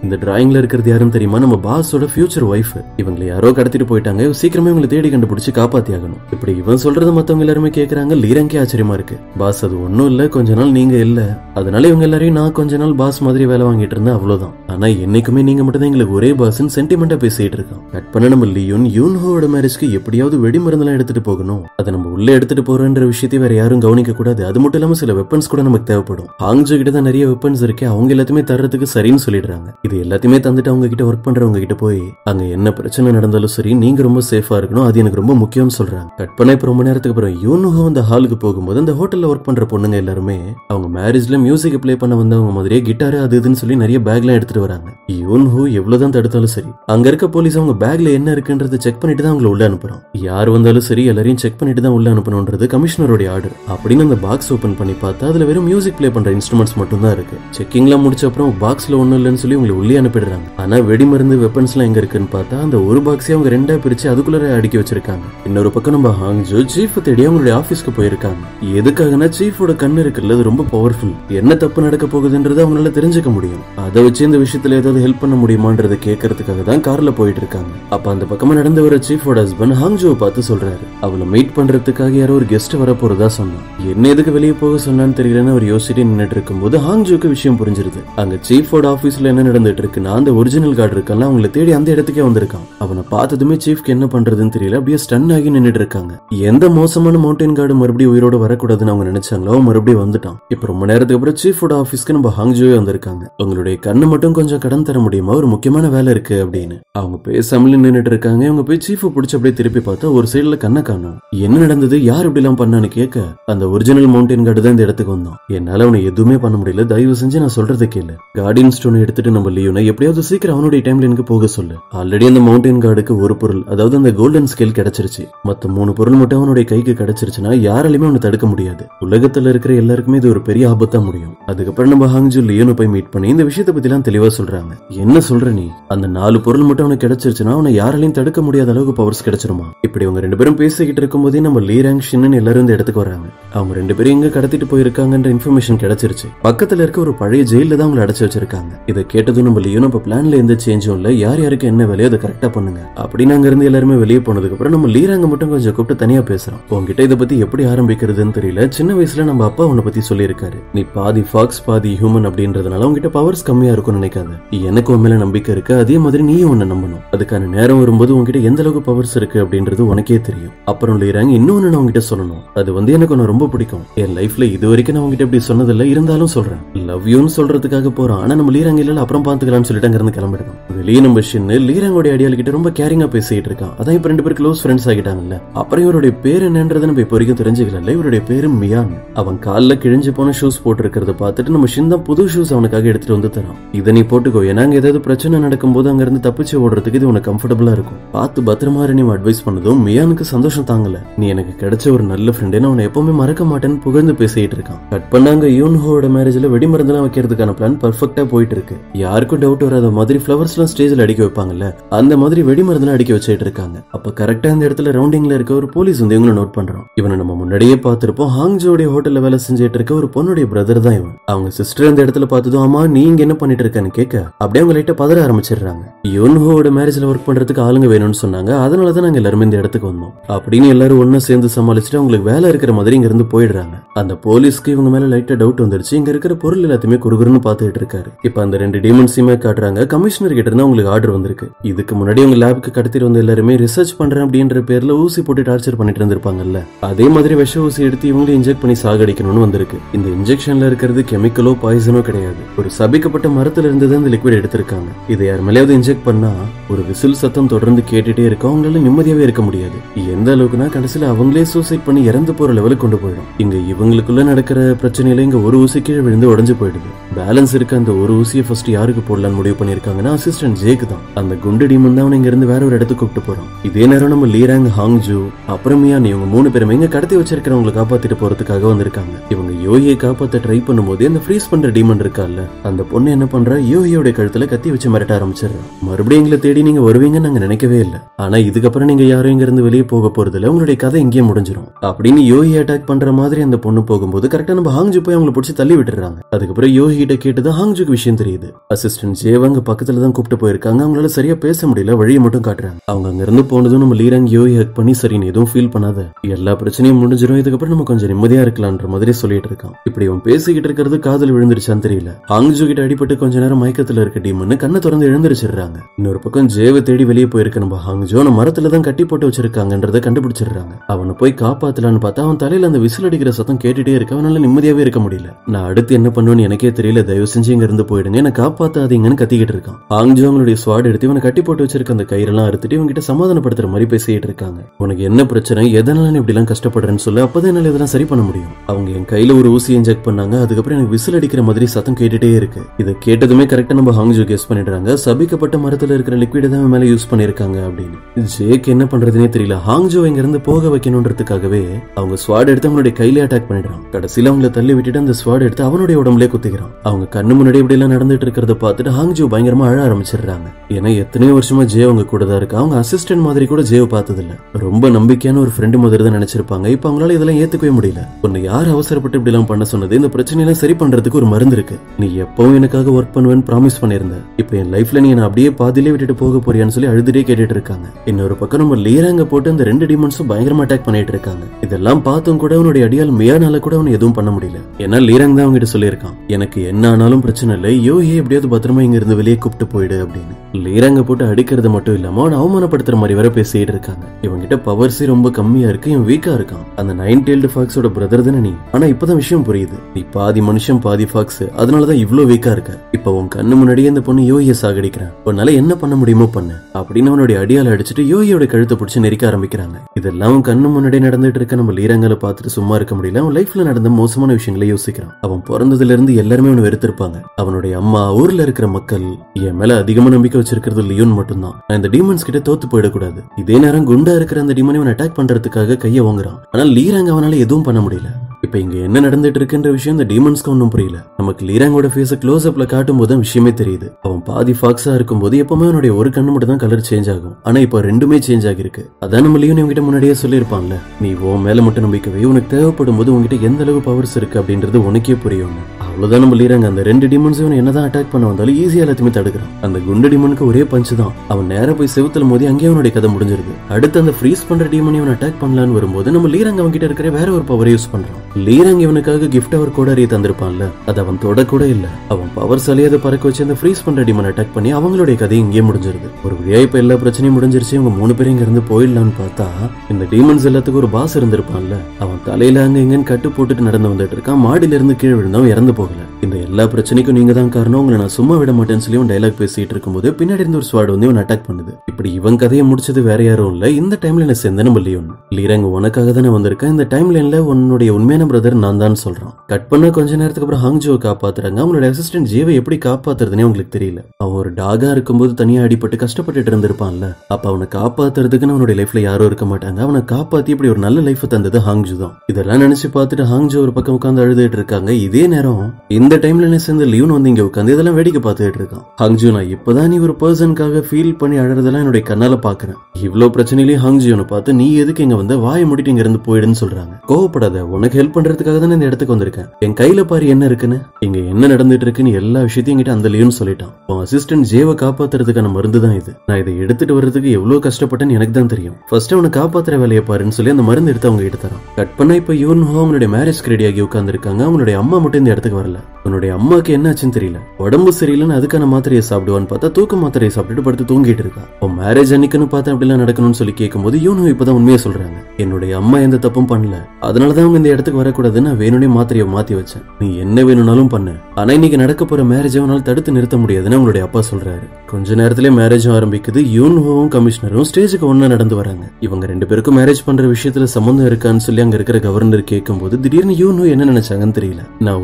இந்த டிராயிங்ல இருக்கிறது யாருன்னு தெரியுமா? நம்ம பாஸோட ஃபியூச்சர் ஒய்ஃப். இவங்களை யாரோ கடத்திட்டு போயிட்டாங்க, சீக்கிரமே இவங்களை தேடி கண்டுபிடிச்சு காப்பாத்தி ஆகணும். இப்படி இவன் சொல்றது மத்தவங்க எல்லாருமே கேக்குறாங்க. லீராங்கே ஆச்சரியமா இருக்கு. பாஸ் அது ஒண்ணும் இல்ல, கொஞ்ச நாள் நீங்க இல்ல, அதனால இவங்க எல்லாரையும் நான் கொஞ்ச நாள் பாஸ் மாதிரி வேலை வாங்கிட்டு இருந்தேன், அவ்வளவுதான். ஆனா என்னைக்குமே நீங்க மட்டும் தான் எங்களுக்கு ஒரே பாஸ்ன்னு சென்டிமெண்டா பேசிட்டு இருக்கோம். கட் பண்ண நம்ம லியோன் யூன்ஹோவோட மேரேஜ்க்கு எப்படியாவது வெடி மருந்தெல்லாம் எடுத்துட்டு போகணும், அதை நம்ம உள்ள எடுத்துட்டு போறோன்ற விஷயத்தை வேற யாரும் கவனிக்க கூடாது. அது மட்டும் இல்லாம சில வெப்பன்ஸ் கூட நமக்கு தேவைப்படும். ஹாங்ஜோ கிட்ட தான் நிறைய வெப்பன்ஸ் இருக்கு, அவங்க எல்லாத்தையுமே தர்றதுக்கு சரின்னு சொல்லிடுறாங்க. இது எல்லாத்தையுமே தந்துட்டு அவங்க கிட்ட ஒர்க் பண்றவங்க கிட்ட போய் அங்க என்ன பிரச்சனை நடந்தாலும் சரி நீங்க ரொம்ப சேஃபா இருக்கணும், அது எனக்கு ரொம்ப முக்கியம்னு சொல்றாங்க. கட் பண்ண இப்ப ரொம்ப நேரத்துக்கு அப்புறம் யூன்ஹோ அந்த ஹாலுக்கு போகும்போது அந்த ஹோட்டல்ல ஒர்க் பண்ற பொண்ணுங்க எல்லாருமே அவங்க மேரேஜ்ல மியூசிக் பிளே பண்ண வந்தவங்க மாதிரியே கிட்டாரு அது இதுன்னு சொல்லி நிறைய பேக்லாம் எடுத்துட்டு வராங்க. யூன்ஹோ எவ்வளவுதான் தடுத்தாலும் சரி அங்க இருக்க போலீஸ் அவங்க பேக்ல என்ன இருக்குன்றத செக் பண்ணிட்டு தான் அவங்களை உள்ள அனுப்புறோம். யார் வந்தாலும் சரி எல்லாரையும் செக் பண்ணிட்டு தான் உள்ள அனுப்பணும்ன்றது கமிஷனரோட ஆர்டர். அப்படின்னு அந்த பாக்ஸ் ஓபன் பண்ணி பார்த்தா அதுல வெறும் மியூசிக் பிளே பண்ற இன்ஸ்ட்ருமெண்ட்ஸ் மட்டும் தான் இருக்கு. செக்கிங்லாம் முடிச்ச அப்புறம் பாக்ஸ்ல ஒண்ணும் இல்லைன்னு சொல்லி உங்களை உள்ளே அனுப்பிடுறாங்க. ஆனா வெடி மருந்து வெப்பன்ஸ் எல்லாம் எங்க இருக்குன்னு பார்த்தா அந்த ஒரு பாக்ஸே அவங்க ரெண்டா பிரிச்சு அதுக்குள்ள அடுக்கி வச்சிருக்காங்க. இன்னொரு பக்கம் நம்ம ஹாங்ஜோ சீஃப் தேடி அவங்களுடைய ஆபீஸ்க்கு போயிருக்காங்க. எதுக்காகனா சீஃபோட கண்ணு இருக்குல்ல, அது ரொம்ப பவர்ஃபுல். என்ன தப்பு நடக்க போகுதுன்றது அவங்களால தெரிஞ்சுக்க முடியும். அதை வச்சு இந்த விஷயத்துல ஏதாவது ஹெல்ப் பண்ண முடியுமான்றதை கேட்கறதுக்காக தான் கார்ல போயிட்டு இருக்காங்க. அப்ப அந்த பக்கமா நடந்து வர சீஃபோட ஹஸ்பண்ட் ஹாங்ஜோவை பார்த்து சொல்றாரு, அவளை மீட் பண்றதுக்காக யாரோ ஒரு கெஸ்ட் வர போறதா சொன்னான். என்ன எதுக்கு வெளியே போக சொன்னான்னு தெரியலன்னு அவர் யோசிச்சுட்டு நின்னுட்டு இருக்கும்போது ஹாங்ஜோக்கு விஷயம் புரிஞ்சிருது. அங்க சீஃபோட ஆபீஸ்ல என்ன நடந்துட்டு இருக்குன்னா அந்த ஒரிஜினல் கார்டு இருக்கல அவங்களை தேடி அந்த இடத்துக்கே வந்திருக்கான். அவனை பார்த்ததுமே சீஃப்க்கு என்ன பண்றதுன்னு தெரியல, அப்படியே ஸ்டன் ஆகி நின்னுட்டு இருக்காங்க. எந்த மோசமான மவுண்டன் கார்டு மறுபடியும் உயிரோட வரக்கூடாதுன்னு அவங்க நினைச்சாங்களோ மறுபடியும் வந்துட்டான். இப்ப ரொம்ப நேரத்துக்கு அப்புறம் சீஃபோட ஆபீஸ்க்கு நம்ம ஹாங்ஜோவே வந்திருக்காங்க. உங்களுடைய கண்ணு மட்டும் கொஞ்சம் கடன் தர முடியுமா, ஒரு முக்கியமான வேலை இருக்கு அப்படின்னு. அவங்க பேசாமலே நின்னுட்டு இருக்காங்க. இவங்க போய் சீஃபை பிடிச்சி அப்படியே திருப்பி பார்த்தா ஒரு சைடுல கண்ணை காணோம். என்ன நடந்தது, யார் இப்படி எல்லாம் பண்ணான்னு கேட்க அந்த ஒரிஜினல் மவுண்டன் கார்டு தான் இந்த இடத்துக்கு வந்தோம், என்னால அவனை எதுவுமே பண்ண முடியல, தயவு செஞ்சு நான் சொல்றதை கேளு. கார்டியன் ஸ்டோன் எடுத்துட்டு நம்ம லியோனை எப்படியாவது சீக்கிரம் அவனுடைய டைம்ல எனக்கு போக சொல்லு. ஆல்ரெடி அந்த மவுண்டன் கார்டுக்கு ஒரு பொருள், அதாவது அந்த கோல்டன் ஸ்கேல் கிடைச்சிருச்சு. மத்த 3 பொருள் மட்டும் அவனுடைய கைக்கு கிடைச்சிருச்சுன்னா யாராலுமே அவனை தடுக்க முடியாது. உலகத்துல இருக்கிற எல்லாருக்குமே இது ஒரு பெரிய ஆபத்தா முடியும். அதுக்கப்புறம் நம்ம ஹாங்ஜோ லியோனை போய் மீட் பண்ணி இந்த விஷயத்தை பத்தி எல்லாம் தெளிவா சொல்றாங்க. என்ன சொல்ற நீ, அந்த 4 பொருள் மட்டும் அவனுக்கு கிடைச்சிருச்சுன்னா அவனை யாராலையும் தடுக்க முடியாத அளவுக்கு பவர்ஸ் கிடைச்சிருமா? இப்படி அவங்க 2 பேரும் பேசிக்கிட்டு இருக்கும் போதே நம்ம லீராங் ஷின்னு எல்லாரும் இந்த இடத்துக்கு வராங்க. அவங்க 2 பேரும் எங்க கடத்திட்டு போயிருக்காங்கன்ற இன்ஃபர்மேஷன் கிடைச்சிருச்சு. பக்கத்துல இருக்க ஒரு பழைய ஜெயில தான் அவங்களை அடைச்சு வச்சிருக்காங்க. இதை கேட்டதும் நம்ம லியோன் இப்ப பிளான்ல எந்த சேஞ்சும் இல்ல, யார் யாருக்கு என்ன வேலையோ அதை கரெக்டா பண்ணுங்க அப்படின்னு அங்க இருந்து எல்லாருமே வெளியே போனதுக்கு அப்புறம் நம்ம லீராங்க மட்டும் கொஞ்சம் கூப்பிட்டு தனியா பேசுறோம். உங்ககிட்ட இதை பத்தி எப்படி ஆரம்பிக்கிறதுன்னு தெரியல. சின்ன வயசுல நம்ம அப்பா உன்னை பத்தி சொல்லியிருக்காரு, நீ பாதி ஃபாக்ஸ் பாதி ஹியூமன் அப்படின்றதுனால உங்ககிட்ட பவர்ஸ் கம்மியா இருக்கும்னு நினைக்காது. எனக்கு உன் மேல நம்பிக்கை இருக்கு, அதே மாதிரி நீயும் உன்னை நம்பணும். அதுக்கான நேரம் வரும்போது உங்ககிட்ட எந்த அளவுக்கு பவர்ஸ் இருக்கு அப்படின்றது உனக்கே தெரியும். அப்புறம் லீராங்க இன்னொன்னு நான் உங்ககிட்ட சொல்லணும், அது எனக்கு உன்னை ரொம்ப பிடிக்கும். என் லைஃப்ல இது வரைக்கும் நான் உங்ககிட்ட இப்படி சொன்னதில்ல, இருந்தாலும் சொல்றேன். லவ் யூன்னு சொல்றதுக்காக போறோம். ஆனா நம்ம லீராங்க இல்ல அப்புறம் பாத்துக்கலாம்னு சொல்லிட்டு அங்க இருந்து கிளம்பிடுறோம். வெளியே நம்ம ஷின்னு லீராங்கோட ஐடியால கிட்ட ரொம்ப கேரிங்கா பேசிட்டு இருக்கான். அதான் இப்ப 2 பேரும் க்ளோஸ் ஃப்ரெண்ட்ஸ் ஆகிட்டாங்கல்ல. அப்புறம் இவருடைய பேர் என்னன்றது நம்ம இப்போ வரைக்கும் தெரிஞ்சுக்கல. இவருடைய பேரு மியான். அவன் காலில் கிழிஞ்சு போன ஷூஸ் போட்டு இருக்கிறத பார்த்துட்டு நம்ம ஷின் தான் புது ஷூஸ் அவனுக்காக எடுத்துட்டு வந்து தரான். இதை நீ போட்டுக்கோ, ஏன்னா அங்க ஏதாவது பிரச்சனை நடக்கும்போது அங்க இருந்து தப்பிச்சு ஓடுறதுக்கு இது உனக்கு கம்ஃபர்டபுளா இருக்கும். பார்த்து பத்திரமா நீ அட்வைஸ் பண்ணதும் மியானுக்கு சந்தோஷம் தாங்கல. நீ எனக்கு கிடைச்ச ஒரு நல்ல ஃப்ரெண்ட், அவனை எப்பவுமே மறக்க மாட்டேன்னு புகழ்ந்து பேசிட்டு இருக்கான். கட் பண்ணாங்க யூன்ஹோட மேரேஜ்ல வெடி மருந்தெல்லாம் வைக்கிறதுக்கான பிளான் பர்ஃபெக்ட்டா போயிட்டு இருக்கு. யாருக்கும் டவுட் வராத மாதிரி ஃபிளவர்ஸ் எல்லாம் ஸ்டேஜ்ல அடிக்க வைப்பாங்கல்ல, அந்த மாதிரி வெடி மருந்தெல்லாம் அடிக்க வச்சிட்டு இருக்காங்க. அப்ப கரெக்டா இந்த இடத்துல ரவுண்டிங்ல இருக்க ஒரு போலீஸ் வந்து இவங்களை நோட் பண்றான். இவனை நம்ம முன்னாடியே பார்த்திருப்போம். ஹாங்ஜோடைய ஹோட்டல்ல வேலை செஞ்சுட்டு இருக்க ஒரு பொண்ணுடைய பிரதர் தான் இவன். அவங்க சிஸ்டர் இந்த இடத்துல பார்த்ததும் ஆமா நீ இங்க என்ன பண்ணிட்டு இருக்கன்னு கேட்க அப்படியே அவங்க லைட்டா பதற ஆரம்பிச்சிடுறாங்க. யூன்ஹோட மேரேஜ்ல ஒர்க் பண்றதுக்கு ஆளுங்க வேணும்னு சொன்னாங்க, அதனாலதான் நாங்க எல்லாருமே இந்த இடத்துக்கு வந்தோம் அப்படின்னு எல்லாரும் ஒன்னா சேர்ந்து சமாளிச்சுட்டு அவங்களுக்கு வேலை இருக்கிற மாதிரி இங்க இருந்து போயிடுறாங்க. அந்த போலீஸ்க்கு இவங்க மேல லைட்டா டவுட் வந்துருச்சு. இங்க இருக்கிற பொருள் எல்லாத்தையுமே குறுகுறுன்னு பாத்துட்டு இருக்காரு. இப்ப அந்த 2 டீமன்ஸையுமே காட்டுறாங்க. கமிஷனர் கிட்ட இருந்து உங்களுக்கு ஆர்டர் வந்திருக்கு. இதுக்கு முன்னாடி உங்க லேபுக்கு கடத்திட்டு வந்து எல்லாருமே ரிசர்ச் பண்றேன் அப்படின்ற பேர்ல ஊசி போட்டு டார்ச்சர் பண்ணிட்டு இருந்திருப்பாங்கல்ல, அதே மாதிரி விஷ ஊசி எடுத்து இவங்களை இன்ஜெக்ட் பண்ணி சாகடிக்கணும்னு வந்திருக்கு. இந்த இன்ஜெக்ஷன்ல இருக்கிறது கெமிக்கலோ பாய்சனோ கிடையாது, ஒரு சபிக்கப்பட்ட மரத்துல இருந்து தான் இந்த லிக்விட் எடுத்திருக்காங்க. இதை யார் மேலேயாவது இன்ஜெக்ட் பண்ணா ஒரு விசில் சத்தம் தொடர்ந்து கேட்டுட்டே இருக்கும், அவங்களால நிம்மதியாவே இருக்க முடியாது. எந்த அளவுக்குன்னா கடைசியில அவங்களே சூசைட் பண்ணி இறந்து போற லெவலுக்கு கொண்டு போயிடும். இங்க இவங்களுக்குள்ள நடக்கிற பிரச்சனையில இங்க ஒரு ஊசி கீழே விழுந்து உடஞ்சு போயிடுது. பேலன்ஸ் இருக்க அந்த ஒரு ஊசியை ஃபர்ஸ்ட் யாருக்கு போடலான்னு முடிவு பண்ணிருக்காங்கன்னா அசிஸ்டன்ட் ஜேக்கு தான். அந்த குண்டு டீமன் தான் இங்க இருந்து வேற ஒரு இடத்துக்கு கூப்பிட்டு போறோம். இதே நேரம் நம்ம லீராங், ஹாங்ஜோ அப்புறம் மியான் இவங்க 3 பேருமே இங்க கடத்தி வச்சிருக்கிறவங்களை காப்பாத்திட்டு போறதுக்காக வந்திருக்காங்க. இவங்க யோகியை காப்பாத்த ட்ரை பண்ணும்போது அந்த ஃப்ரீஸ் பண்ற டீமன் இருக்கால அந்த பொண்ணு என்ன பண்றா, யோகியோட கழுத்துல கத்தி வச்சு மிரட்ட ஆரம்பிச்சிடுறா. மறுபடியும் எங்களை தேடி நீங்க வருவீங்கன்னு நாங்க நினைக்கவே இல்லை. ஆனா இதுக்கப்புறம் நீங்க யாரும் இங்க இருந்து வெளியே போக போறதுல உங்களுடைய கதை இங்கேயே முடிஞ்சிடும் அப்படின்னு யோகி அட்டாக் பண்ற மாதிரி அந்த பொண்ணு போகும்போது கரெக்டா நம்ம ஹாங்ஜு போய் அவங்களை பிடிச்சி தள்ளி விட்டுறாங்க. அதுக்கப்புறம் யோகி கிட்ட கேட்டுதான் ஹாங்ஜுக்கு விஷயம் தெரியுது. அசிஸ்டன்ட் ஜேவங்க பக்கத்துல தான் கூப்பிட்டு போயிருக்காங்க. அவங்களால சரியா பேச முடியல, வழியை மட்டும் காட்டுறாங்க. அவங்க அங்க இருந்து போனதும் நம்ம லீராங் யோகி ஹக் பண்ணி சரி நீ எதுவும் ஃபீல் பண்ணாத, எல்லா பிரச்சனையும் முடிஞ்சிடும், இதுக்கப்புறம் நம்ம கொஞ்சம் நிம்மதியா இருக்கலாம்ன்ற மாதிரி சொல்லிட்டு இருக்கான். இப்படி அவன் பேசிக்கிட்டு இருக்கிறது காதல் விழுந்துருச்சான்னு தெரியல. ஹாங்ஜு கிட்ட அடிபட்டு கொஞ்ச நேரம் மயக்கத்துல இருக்க டீமன் கண்ணை திறந்து எழுந்திருச்சிடுறாங்க. இன்னொரு பக்கம் ஜேவை தேடி வெளியே போயிருக்க நம்ம ஹாங்ஜோ மரத்துல தான் கட்டி போட்டு வச்சிருக்காங்கன்றத கண்டுபிடிச்சிடுறாங்க. அவனை போய் காப்பாத்தலான்னு பார்த்தா அவன் தலையில அந்த விசில் அடிக்கிற சத்தம் கேட்டுட்டே இருக்க, அவனால நிம்மதியாவே இருக்க முடியல. நான் அடுத்து என்ன பண்ணுவேன்னு எனக்கே தெரியல, தயவு செஞ்சு இங்க இருந்து போயிடுங்க, என்ன காப்பாத்தாதீங்கன்னு கத்திக்கிட்டு இருக்கான். ஹாங்ஜோ அவங்களுடைய ஸ்வாட் எடுத்து இவனை கட்டி போட்டு வச்சிருக்க அந்த கயிறெல்லாம் அறுத்துட்டு இவங்கிட்ட சமாதானப்படுத்துற மாதிரி பேசிட்டு இருக்காங்க. உனக்கு என்ன பிரச்சனை, எதனால இப்படி எல்லாம் கஷ்டப்படுறேன்னு சொல்லு, அப்பதான் என்னால இதெல்லாம் சரி பண்ண முடியும். அவங்க என் கையில ஒரு ஊசி இன்ஜெக்ட் பண்ணாங்க, அதுக்கப்புறம் எனக்கு விசில் அடிக்கிற மாதிரி சத்தம் கேட்டுட்டே இருக்கு. இதை கேட்டதுமே கரெக்டா நம்ம ஹாங்ஜோ கெஸ் பண்ணிடுறாங்க, சபிக்கப்பட்ட மரத்துல இருக்கிற லிக்விட் தான் மேல யூஸ் பண்ணிருக்காங்க அப்படின்னு. ஜேக்கு என்ன பண்றதுனே தெரியல. ஹாங்ஜோ இங்க இருந்து போக வைக்கணும்ன்றதுக்காகவே அவங்க ஸ்வாட் எடுத்து அவனுடைய கையில அட்டாக் பண்ணிடுறான். கடைசியில அவங்களை தள்ளி விட்டுட்டு அந்த ஸ்வாட் எடுத்து அவனுடைய உடம்புல குத்திக்கிறான். அவங்க கண்ணு முன்னாடி இப்படி எல்லாம் நடந்துட்டு இருக்கிறத பார்த்துட்டு ஹாங்ஜோ பயங்கரமா அழ ஆரம்பிச்சிடுறாங்க. ஏன்னா எத்தனையோ வருஷமா ஜே அவங்க கூட தான் இருக்கா. அவங்க அசிஸ்டன்ட் மாதிரி கூட ஜேவ் பார்த்தது இல்ல, ரொம்ப நம்பிக்கையான ஒரு ஃப்ரெண்டு மாதிரி தான் நினைச்சிருப்பாங்க. இப்ப அவங்களால இதெல்லாம் ஏத்துக்கவே முடியல. உன்னை யார் அவசரப்பட்டு இப்படி எல்லாம் பண்ண சொன்னது, இந்த பிரச்சனையெல்லாம் சரி பண்றதுக்கு ஒரு மருந்து இருக்கு, நீ எப்பவும் எனக்காக ஒர்க் பண்ணுவேன்னு ப்ராமிஸ் பண்ணிருந்த, இப்ப என் லைஃப்ல நீ என்ன அப்படியே பாதியிலே விட்டுட்டு போக போறியான்னு சொல்லி அழுதுட்டே கேட்டுட்டு இருக்காங்க. இன்னொரு பக்கம் நம்ம லீராங்க போட்டு அந்த ரெண்டு டீமன்ஸும் பயங்கரமா அட்டாக் பண்ணிட்டு இருக்காங்க. இதெல்லாம் பார்த்தும் கூட அவனுடைய அடியால் மியானால கூட அவனை எதுவும் பண்ண முடியல. ஏன்னா லீராங் தான் அவங்ககிட்ட சொல்லியிருக்கான், எனக்கு என்ன ஆனாலும் பிரச்சனை இல்லை, யோகியை எப்படியாவது பத்திரமா இங்க இருந்து வெளியே கூப்பிட்டு போயிடு அப்படின்னு. லீராங்க போட்டு அடிக்கிறது மட்டும் இல்லாம அவனை அவமானப்படுத்துற மாதிரி வர பேசிட்டு இருக்காங்க. இவங்கிட்ட பவர்ஸே ரொம்ப கம்மியா இருக்கு, இவன் வீக்கா இருக்கான். அந்த 9-tailed ஃபாக்ஸோட பிரதர் தானே நீ, ஆனா இப்பதான் விஷயம் புரியுது, நீ பாதி மனுஷன் பாதி ஃபாக்ஸ், அதனாலதான் இவ்ளோ வீக்கா இருக்க. இப்ப உன் கண்ணு முன்னாடியே இந்த பொண்ணு யோகியை சாகடிக்கிறான், உன்னால என்ன பண்ண முடியுமோ பண்ணு அப்படின்னு அவனுடைய அடியால அடிச்சுட்டு யோகியோட கழுத்தை பிடிச்சு நெரிக்க ஆரம்பிக்கிறாங்க. இதெல்லாம் கண்ணு முன்னாடி நடந்துட்டு இருக்க நம்ம லீராங்கல பார்த்துட்டு சும்மா இருக்க முடியல. அவன் லைஃப்ல நடந்த மோசமான விஷயங்களை யோசிக்கிறான். அவன் பிறந்ததுல இருந்து எல்லாருமே அவனை வெறுத்திருப்பாங்க. அவனுடைய அம்மா, ஊர்ல இருக்கிற மக்கள், என் மேல அதிகமா நம்பிக்கை வச்சிருக்கிறது லியோன் மட்டும்தான். நான் இந்த டீமன்ஸ் கிட்ட தோத்து போயிடக்கூடாது. இதே நேரம் குண்டா இருக்கிற அந்த டீமனை அவன் அட்டாக் பண்றதுக்காக கைய வாங்குறான். ஆனா லீராங்க அவனால எதுவும் பண்ண முடியல. இப்ப இங்க என்ன நடந்துட்டு இருக்குன்ற விஷயம் இந்த டீமன்ஸ்க்கு ஒன்னும் புரியல. நமக்கு லீராங்கோட ஃபேஸ க்ளோஸ் அப்ல காட்டும் போது விஷயமே தெரியுது. அவன் பாதி ஃபாக்ஸா இருக்கும்போது எப்பவுமே அவனுடைய ஒரு கண்ணு மட்டும் தான் கலர் சேஞ்ச் ஆகும். ஆனா இப்ப ரெண்டுமே சேஞ்ச் ஆகிருக்கு. அதான் நம்ம லியோன் இவங்கிட்ட முன்னாடியே சொல்லியிருப்பான்ல, நீ உன் மேல மட்டும் நம்பிக்கவே, உனக்கு தேவைப்படும் போது உங்ககிட்ட எந்த அளவு பவர்ஸ் இருக்கு அப்படின்றது உனக்கே புரியும். அவ்வளவுதான் நம்ம லீராங்க அந்த ரெண்டு டீமன்ஸ் என்னதான் அட்டாக் பண்ண வந்தாலும் ஈஸியா எல்லாத்தையுமே தடுக்கிறான். அந்த குண்டு டீமனுக்கு ஒரே பஞ்ச் தான், அவன் நேரா போய் செவுத்துல மோதி அங்கேயே அவனுடைய கதை முடிஞ்சிருக்கு. அடுத்து அந்த ஃப்ரீஸ் பண்ற டீமன் இவன் அட்டாக் பண்ணலான்னு வரும்போது நம்ம லீராங்க அவன் கிட்ட இருக்கிற வேற ஒரு பவரை யூஸ் பண்றான். லீராங்க இவனுக்காக கிஃப்ட் அவர் கூட அறிய தந்திருப்பான்ல, அது அவன் தொட கூட இல்ல. அவன் பவர் சலியாத பறக்க வச்சு அந்த ஃப்ரீஸ் பண்ற டீமன் அட்டாக் பண்ணி அவங்களுடைய கதை இங்கே முடிஞ்சிருது. ஒரு வழியா இப்ப எல்லா பிரச்சனையும் முடிஞ்சிருச்சு. இவங்க 3 பேரும் இங்க இருந்து போயிடலான்னு பார்த்தா இந்த டீமன்ஸ் எல்லாத்துக்கும் ஒரு பாஸ் இருந்திருப்பான்ல, அவன் தலையில அங்க இங்கன்னு கட்டு போட்டுட்டு நடந்து வந்துட்டு இருக்கான். மாடியில இருந்து கீழே விழுந்தவன் இறந்து போகல. இந்த எல்லா பிரச்சனைக்கும் நீங்க தான் காரணம், உங்களை நான் சும்மா விட மாட்டேன்னு சொல்லி டைலாக் பேசிட்டு இருக்கும்போது பின்னாடி இருந்து ஒரு ஸ்வாட் வந்து இவன் அட்டாக் பண்ணுது. இப்படி இவன் கதையை முடிச்சது வேற யாரும் இல்ல, இந்த டைம்ல என்ன சேர்ந்த நம்ம லியோன். லீராங்க உனக்காக தானே வந்திருக்கேன், இந்த டைம் லைன்ல உன்னுடைய உண்மையான பிரதர் நான் தான் சொல்றான். கட் பண்ண கொஞ்ச நேரத்துக்கு அப்புறம் ஹாங்ஜோவை காப்பாத்துறாங்க. அவங்களோட அசிஸ்டன்ட் ஜேவை எப்படி காப்பாத்துறதுனே உங்களுக்கு தெரியல. அவன் ஒரு டாகா இருக்கும்போது தனியா அடிபட்டு கஷ்டப்பட்டு இருந்திருப்பான்ல, அப்ப அவனை காப்பாத்துறதுக்குன்னு அவனுடைய லைஃப்ல யாரும் இருக்க மாட்டாங்க. அவனை காப்பாத்தி இப்படி ஒரு நல்ல லைஃப் தந்தது ஹாங்ஜோ தான். இதெல்லாம் நினைச்சு பார்த்துட்டு ஹாங்ஜோ ஒரு பக்கம் உட்காந்து அழுதுட்டு இருக்காங்க. இதே நேரம் இந்த டைம்ல என்ன சேர்ந்த லியோன் வந்து இங்க உட்காந்து இதெல்லாம் வேடிக்கை பார்த்துட்டு இருக்கான். ஹாங்ஜோ, நான் இப்பதான் நீ ஒரு பர்சனுக்காக ஃபீல் பண்ணி அழறதெல்லாம் என்னுடைய கண்ணால பாக்குறேன். இவ்வளவு பிரச்சனையிலேயே ஹாங்ஜியோனை பார்த்து நீ எதுக்கு இங்க வந்து வாயை முடிட்டு இங்க இருந்து போயிடுன்னு சொல்றாங்க. கோவப்படாத, உனக்கு ஹெல்ப் பண்றதுக்காக தான் இந்த இடத்துக்கு வந்திருக்கேன். என் கையில பாரு என்ன இருக்குன்னு, இங்க என்ன நடந்துட்டு இருக்குன்னு எல்லா விஷயத்தையும் என்கிட்ட அந்த லியோன் சொல்லிட்டான். உன் அசிஸ்டன்ட் ஜேவை காப்பாத்துறதுக்கான மருந்து தான் இது. நான் இதை எடுத்துட்டு வர்றதுக்கு எவ்வளவு கஷ்டப்பட்டேன்னு எனக்கு தான் தெரியும். ஃபர்ஸ்ட் அவனை காப்பாத்துற வேலையை பாருன்னு சொல்லி அந்த மருந்து எடுத்து அவங்க கிட்ட தரான். கட் பண்ண இப்ப யூன் ஹோ அவனுடைய மேரேஜ் ரெடி ஆகி உட்கார்ந்து இருக்காங்க. அவனுடைய அம்மா மட்டும் இந்த இடத்துக்கு வரல. அவனுடைய அம்மாக்கு என்னாச்சுன்னு தெரியல, உடம்பு சரியில்லைன்னு அதுக்கான மாத்திரையை சாப்பிடுவான்னு பார்த்தா தூக்க மாத்திரையை சாப்பிட்டுட்டு படுத்து தூங்கிட்டு இருக்கா. உன் மேரேஜ் அன்னைக்குன்னு பார்த்தா அப்படிலாம் நடக்கணும்னு சொல்லி கேட்கும்போது யூனோ இப்பதான் உண்மையை சொல்றாங்க. என்னுடைய அம்மா எந்த தப்பும் பண்ணல, அதனாலதான் அவங்க இந்த இடத்துக்கு வரக்கூடாதுன்னு நான் வேணும்னே மாத்திரையை மாத்தி வச்சேன். நீ என்ன வேணும்னாலும் பண்ணு, ஆனா இன்னைக்கு நடக்க போற மேரேஜ் அவனால தடுத்து நிறுத்த முடியாதுன்னு அவங்களுடைய அப்பா சொல்றாரு. கொஞ்ச நேரத்திலே மேரேஜும் ஆரம்பிக்குது. யூன்ஹோவும் கமிஷனரும் ஸ்டேஜுக்கு ஒண்ணா நடந்து வராங்க. இவங்க 2 பேருக்கும் மேரேஜ் பண்ற விஷயத்துல சம்பந்தம் இருக்கான்னு சொல்லி அங்க இருக்கிற கவர்னர் கேட்கும் போது திடீர்னு யூன்ஹோ என்ன நினைச்சாங்கன்னு தெரியல. நான் ஒரே ஒரு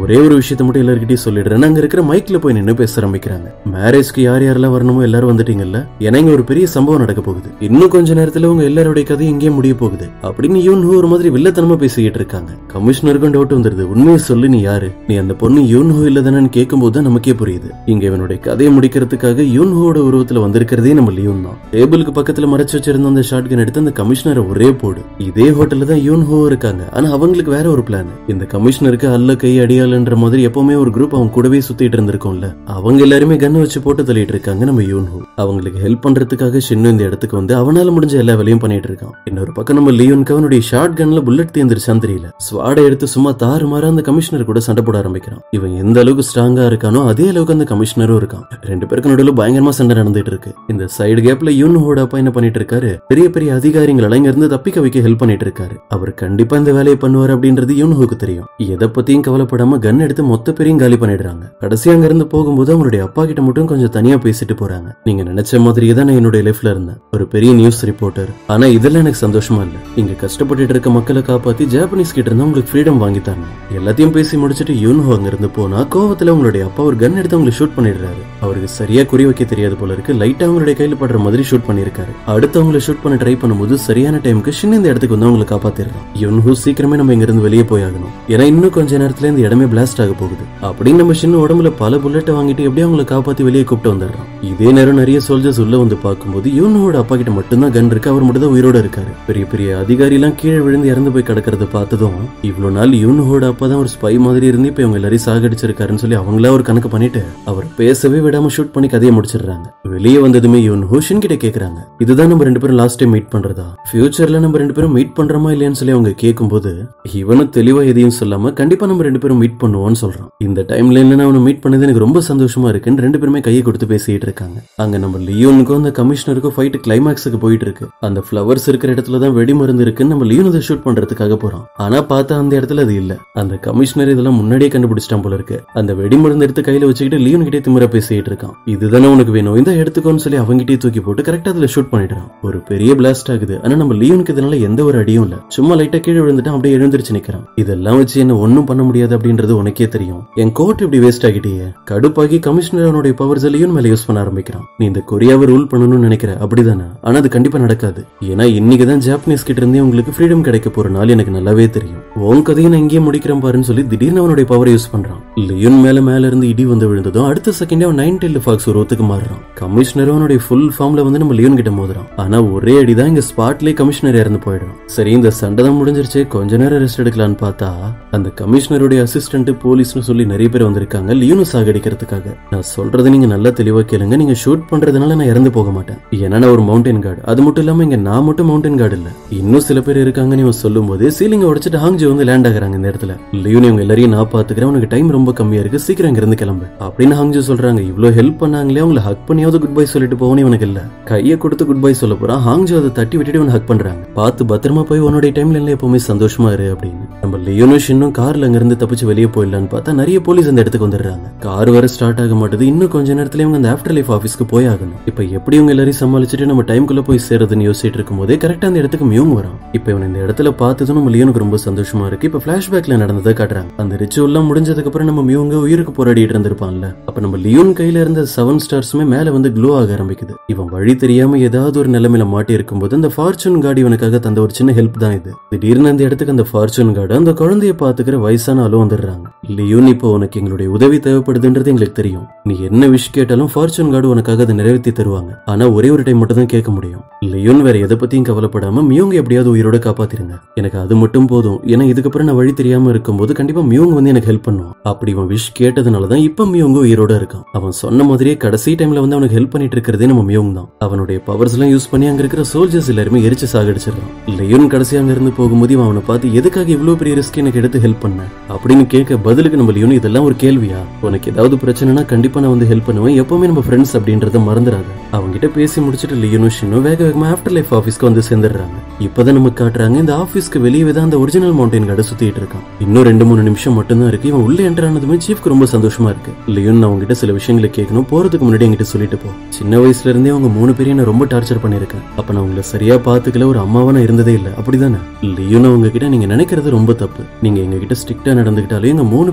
விஷயத்த மட்டும் எல்லார்கிட்டயும் சொல்லிடுறேன். அங்க இருக்கிற மைக்ல போய் நின்னு பேச ஆரம்பிக்கிறாங்க. மேரேஜ்க்கு யார் யாரெல்லாம் வரணுமோ எல்லாரும் வந்துட்டீங்கல்ல, ஏன்னா இங்க ஒரு பெரிய சம்பவம் நடக்க போகுது. இன்னும் கொஞ்ச நேரத்துல உங்க எல்லாருடைய கதை இங்கே முடிய போகுது அப்படின்னு யூன்ஹோ ஒரு மாதிரி வில்லத்தனமா பேசிக்கிட்டு இருக்காங்க. கமிஷனருக்கும் டவுட் வந்துருது. உண்மையை சொல்லு, நீ யாரு? நீ அந்த பொண்ணு யூன்ஹோ இல்லதானு கேட்கும் போது நமக்கே புரியுது இங்க இவனுடைய கதையை முடிக்கிறதுக்காக யூன்ஹோட உருவத்துல வந்திருக்கிறதே நம்ம லியோன் தான். டேபிளுக்கு பக்கத்துல மறைச்சு வச்சிருந்த அந்த ஷாட்கன் எடுத்து அந்த கமிஷனரை ஒரே போடு. இதே ஹோட்டல்ல தான் யூன்ஹோ இருக்காங்க. ஆனா அவங்களுக்கு வேற ஒரு பிளான். இந்த கமிஷனருக்கு அல்ல கை அடியாளன்ற மாதிரி எப்பவுமே ஒரு குரூப் அவங்க கூடவே சுத்திட்டு இருந்திருக்கும்ல, அவங்க எல்லாருமே கண்ணை வச்சு போட்டு தள்ளிட்டு இருக்காங்க. நம்ம யூன்ஹோ அவங்களுக்கு ஹெல்ப் பண்றதுக்காக ஷின்னு இந்த இடத்துக்கு வந்து அவனால முடிஞ்ச எல்லா வேலையும் பண்ணிட்டு இருக்கான். இன்னொரு பக்கம் நம்ம லியோனுக்கு அவனுடைய ஷார்ட் கன்ல புல்லட் தீர்ந்துருச்சான்னு தெரியல, ஸ்வாடை எடுத்து சும்மா தாறுமாறா அந்த கமிஷனர் கூட சண்டை போட ஆரம்பிக்கிறான். இவன் எந்த அளவுக்கு ஸ்ட்ராங்கா இருக்கானோ அதே அளவுக்கு அந்த கமிஷனரும் இருக்கான். ரெண்டு பேருக்கு நடுவில் பயங்கரமா சண்டை நடந்துட்டு இருக்கு. இந்த சைடு கேப்ல யூன்ஹோட அப்பா என்ன பண்ணிட்டு இருக்காரு, பெரிய பெரிய அதிகாரிகள் எல்லாம் இங்க இருந்து தப்பிக்க வைக்க ஹெல்ப் பண்ணிட்டு இருக்காரு. அவர் கண்டிப்பா இந்த வேலையை பண்ணுவார் அப்படின்றது யூன்ஹோக்கு தெரியும். எதை பத்தியும் கவலைப்படாம கன் எடுத்து மொத்த பேரையும் காலி பண்ணிடுறாங்க. கடைசி அங்க இருந்து போகும்போது அவங்களுடைய அப்பா கிட்ட மட்டும் கொஞ்சம் தனியா பேசிட்டு போறாங்க. நீங்க நினைச்ச மாதிரியே தான் நான் என்னுடைய லைஃப்ல இருந்தேன், ஒரு பெரிய நியூஸ் ரிப்போர்ட்டர். ஆனா இதெல்லாம் எனக்கு சந்தோஷமா இல்ல. இங்க கஷ்டப்பட்டு இருக்க மக்களை காப்பாத்தி ஜாப்பனீஸ் கிட்ட இருந்து உங்களுக்கு ஃப்ரீடம் வாங்கி தரணும். எல்லாத்தையும் பேசி முடிச்சிட்டு யூன்ஹோ அங்க இருந்து போனா கோவத்துல உங்களுடைய அப்பா ஒரு கன் எடுத்து அவங்களை ஷூட் பண்ணிடுறாரு. அவருக்கு சரியா குறி வைக்க தெரியாது போல இருக்கு. லைட்டா அவங்களுடைய கையில படுற மாதிரி ஷூட் பண்ணிருக்காரு. அடுத்து அவங்களை ஷூட் பண்ண ட்ரை பண்ணும்போது சரியான டைமுக்கு ஷின் இந்த இடத்துக்கு வந்து அவங்களை காப்பாத்திடுறான். யூன்ஹோ சீக்கிரமே நம்ம இங்க இருந்து வெளியே போயாகணும், ஏன்னா இன்னும் கொஞ்ச நேரத்துல இந்த இடமே பிளாஸ்ட் ஆக போகுது அப்படின்னு நம்ம ஷின் உடம்புல பல புல்லட்டை வாங்கிட்டு எப்படி அவங்களை காப்பாத்தி வெளியே கூப்பிட்டு வந்துடுறான். இதே நேரம் நிறைய சோல்ஜர்ஸ் உள்ள வந்து பார்க்கும்போது யூன்ஹோட அப்பா கிட்ட மட்டும்தான் கன் இருக்கு. அவர் மட்டும் தான் உயிரோட இருக்காரு. பெரிய பெரிய அதிகாரி எல்லாம் கீழே விழுந்து இறந்து போய் கிடக்கிறத பார்த்ததும் இவ்வளவு நாள் யூன்ஹோட அப்பா தான் ஒரு ஸ்பை மாதிரி இருந்து இப்ப இவங்க எல்லாரையும் சாகடிச்சிருக்காருன்னு சொல்லி அவங்களா ஒரு கணக்கு பண்ணிட்டு அவர் பேசவே விடாம ஷூட் பண்ணி கதையை முடிச்சிடுறாங்க. வெளியே வந்ததுமே யூன்ஹோ ஷின் கிட்ட கேக்குறாங்க, இதுதான் நம்ம ரெண்டு பேரும் லாஸ்ட் டைம் மீட் பண்றதா? ஃபியூச்சர்ல நம்ம ரெண்டு பேரும் மீட் பண்றோமா இல்லையான்னு சொல்லி அவங்க கேட்கும்போது இவனும் தெளிவா எதையும் சொல்லாம கண்டிப்பா நம்ம ரெண்டு பேரும் மீட் பண்ணுவோம்னு சொல்றான். இந்த டைம்ல என்ன அவனை மீட் பண்ணது எனக்கு ரொம்ப சந்தோஷமா இருக்குன்னு ரெண்டு பேருமே கையை கொடுத்து பேசிட்டு இருக்காங்க. அங்க நம்ம லியோனுக்கும் அந்த கமிஷனருக்கும் ஃபைட் கிளைமாக்ஸுக்கு போயிட்டு இருக்கு. அந்த ஃபிளவர்ஸ் இருக்கிற இடத்துல தான் வெடி மருந்து இருக்குன்னு நம்ம லியோன் அதை ஷூட் பண்றதுக்காக போறான். ஆனா பார்த்தா அந்த இடத்துல அது இல்ல. அந்த கமிஷனர் இதெல்லாம் முன்னாடியே கண்டுபிடிச்சிட்டான் போல இருக்கு. அந்த வெடி மருந்து எடுத்து கையில வச்சுக்கிட்டு லியோன் கிட்டே திமிரா பேசிட்டு இருக்கான். இதுதானே உனக்கு வேணும், இந்த எடுத்துக்கோன்னு சொல்லி அவங்கிட்டே தூக்கி போட்டு கரெக்டா அதுல ஷூட் பண்ணிடுறான். ஒரு பெரிய பிளாஸ்ட் ஆகுது. ஆனா நம்ம லியோனுக்கு இதனால எந்த ஒரு அடியும் இல்ல. சும்மா லைட்டா கீழே விழுந்துட்டு அப்படியே எழுந்திருச்சு நிக்கிறான். இதெல்லாம் வச்சு என்ன ஒன்னும் பண்ண முடியாது அப்படின்றது உனக்கே தெரியும். என் கோட் இப்படி வேஸ்ட் ஆகிட்டியே. கடுப்பாகி கமிஷனர் அவனுடைய பவர்ஸ் லியோன் மேல யூஸ் பண்ண ஆரம்பிக்கிறான். நீ இந்த கொரியாவை ரூல் பண்ணணும்னு நினைக்கிற, அப்படிதானே? ஆனா அது கண்டிப்பா நடக்காது. ஏன்னா இன்னைக்குதான் ஜாப்பனீஸ் கிட்ட இருந்தே உங்களுக்கு ஃப்ரீடம் கிடைக்க போற நாள் எனக்கு நல்லாவே தெரியும். உன் கதையை நான் இங்கே முடிக்கிறேன் பாருன்னு சொல்லி திடீர்னு அவனுடைய பவர் யூஸ் பண்றான். லியோன் மேல இருந்து இடி வந்து விழுந்ததும் அடுத்த செகண்டே அவன் 9 டெயில் ஃபாக்ஸ் உருவத்துக்கு மாறுறான். கமிஷனரும் அவனுடைய ஃபுல் ஃபார்ம்ல வந்து நம்ம லியோன் கிட்ட மோதுறான். ஆனா ஒரே அடிதான் இங்க ஸ்பாட்லயே கமிஷனர் இறந்து போயிடும். சரி, இந்த சண்டை தான் முடிஞ்சிருச்சு, கொஞ்ச நேரம் ரெஸ்ட் எடுக்கலான்னு பார்த்தா அந்த கமிஷனருடைய அசிஸ்டன்ட் போலீஸ்னு சொல்லி நிறைய பேர் வந்திருக்காங்க லியோனை சாகடிக்கிறதுக்காக. நான் சொல்றது நீங்க நல்லா தெளிவா கேளுங்க. நீங்க ஷூட் பண்றதுனால நான் இறந்து போக மாட்டேன். ஏன்னா நான் ஒரு மவுண்டன் கார்டு. அது மட்டும் இல்லாம இங்க நான் மட்டும் மவுண்டன் கார்டு இல்ல, இன்னும் சில பேர் இருக்காங்கன்னு இவன் சொல்லும் போது சீலிங்க உடைச்சிட்டு ஹாங்ஜி வந்து லேண்ட் ஆகுறாங்க இந்த இடத்துல. லியோன் இவங்க எல்லாரையும் நான் பாத்துக்கிறேன், உனக்கு டைம் ரொம்ப கம்மியா இருக்கு, சீக்கிரம் இங்க இருந்து கிளம்பு அப்படின்னு ஹாங்ஜி சொல்றாங்க. இவ்வளவு ஹெல்ப் பண்ணாங்களே, அவங்களை ஹக் பண்ணியாவது குட் பை சொல்லிட்டு போகணும் இவனுக்கு இல்ல. கையை கொடுத்து குட் பை சொல்ல போறான். ஹாங்ஜி அதை தட்டி விட்டுட்டு இவன் ஹக் பண்றாங்க. பார்த்து பத்திரமா போய் உன்னுடைய டைம்ல இல்ல எப்பவுமே சந்தோஷமா இரு அப்படின்னு. நம்ம லியோனும் ஷின்னும் கார்ல அங்க இருந்து தப்பிச்சு வெளியே போயிடலான்னு பார்த்தா நிறைய போலீஸ் அந்த இடத்துக்கு வந்துடுறாங்க. கார் வர ஸ்டார்ட் ஆக மாட்டேது. இன்னும் கொஞ்ச நேரத்துல இவங்க அந்த ஆஃப்டர் லைஃப் ஆபீஸ்க்கு போய் ஆகணும். இப்ப எப்படி இவங்க எல்லாரையும் சமாளிச்சுட்டு நம்ம டைம்குள்ள போய் சேரதுன்னு யோசிச்சுட்டு இருக்கும் போதே கரெக்டா அந்த இடத்துக்கு மியூங் வரான். இப்ப இவன் இந்த இடத்துல பார்த்ததும் நம்ம லியோனுக்கு ரொம்ப சந்தோஷமா இருக்கு. இப்ப பிளாஷ்பேக்ல நடந்ததை காட்டுறாங்க. அந்த ரிச்சுவல்லாம் முடிஞ்சதுக்கு அப்புறம் நம்ம மியூங்க உயிருக்கு போராடிட்டு இருந்திருப்பான்ல, அப்ப நம்ம லியோன் கையில இருந்த 7 ஸ்டார்ஸுமே மேல வந்து க்ளோ ஆக ஆரம்பிக்குது. இவன் வழி தெரியாம ஏதாவது ஒரு நிலைமையில மாட்டி இருக்கும்போது அந்த ஃபார்ச்சூன் கார்டு இவனுக்காக தந்த ஒரு சின்ன ஹெல்ப் தான் இது. திடீர்னு அந்த இடத்துக்கு அந்த ஃபார்ச்சூன் கார்டு அந்த குழந்தைய பாத்துக்கிற வயசான ஆளும் வந்துடுறாங்க. லியோன், இப்போ உனக்கு எங்களுடைய உதவி தேவைப்படுதுன்றது எங்களுக்கு தெரியும். நீ என்ன விஷ் கேட்டாலும் ஃபார்ச்சூன் கார்டு உனக்காக அதை நிறைவேற்றி தருவாங்க. ஆனா ஒரே ஒரு டைம் மட்டும் தான் கேட்க முடியும். லியோன் வேற எதை பத்தியும் கவலைப்படாம மியூங்க எப்படியாவது உயிரோட காப்பாத்திருங்க, எனக்கு அது மட்டும் போதும். ஏன்னா இதுக்கப்புறம் நான் வழி தெரியாம இருக்கும்போது கண்டிப்பா மியூங்க வந்து எனக்கு ஹெல்ப் பண்ணுவான். அப்படி இவன் விஷ் கேட்டதுனாலதான் இப்ப மியூங்க உயிரோட இருக்கான். அவன் சொன்ன மாதிரியே கடைசி டைம்ல வந்து அவனுக்கு ஹெல்ப் பண்ணிட்டு இருக்கிறதே நம்ம மியூங் தான். அவனுடைய பவர்ஸ் எல்லாம் யூஸ் பண்ணி அங்க இருக்கிற சோல்ஜர்ஸ் எல்லாருமே எரிச்சு சாகடிச்சிடறான். லியோன் கடைசி அங்க இருந்து போகும்போது அவனை பார்த்து எதுக்காக இவ்வளவு பெரிய ரிஸ்க் எனக்கு எடுத்து ஹெல்ப் பண்ண அப்படின்னு கேட்க பதிலுக்கு நம்ம லியோன், இதெல்லாம் ஒரு கேள்வியா? உனக்கு ஏதாவது பிரச்சனைனா கண்டிப்பா நான் வந்து ஹெல்ப் பண்ணுவேன், எப்பவுமே நம்ம ஃப்ரெண்ட்ஸ் அப்படின்றத மறந்துடாத. அவங்க கிட்ட பேசி முடிச்சிட்டு லியோனும் ஷின்னும் வேக வேகமா ஆஃப்டர் லைஃப் ஆபீஸ்க்கு வந்து சேர்ந்துடுறாங்க. இப்பதான் நமக்கு காட்டுறாங்க இந்த ஆபீஸ்க்கு வெளியே தான் அந்த ஒரிஜினல் மவுண்டன் கார்டு சுத்திட்டு இருக்கான். இன்னும் 2-3 நிமிஷம் மட்டும் தான் இருக்கு. இவன் உள்ள என்டர் ஆனதுமே சீஃப்க்கு ரொம்ப சந்தோஷமா இருக்கு. லியோன், அவங்க கிட்ட சில விஷயங்களை கேட்கணும், போறதுக்கு முன்னாடி என்கிட்ட சொல்லிட்டு போ. சின்ன வயசுல இருந்தே அவங்க 3 பேரையும் நான் ரொம்ப டார்ச்சர் பண்ணிருக்கேன். அப்ப நான் உங்களை சரியா பாத்துக்கல, ஒரு அம்மாவா நான் இருந்ததே இல்ல, அப்படிதானே? லியோன், அவங்க கிட்ட நீங்க நினைக்கிறது ரொம்ப தப்பு. நீங்க எங்க கிட்ட ஸ்ட்ரிக்டா நடந்துகிட்டாலும் எங்க 3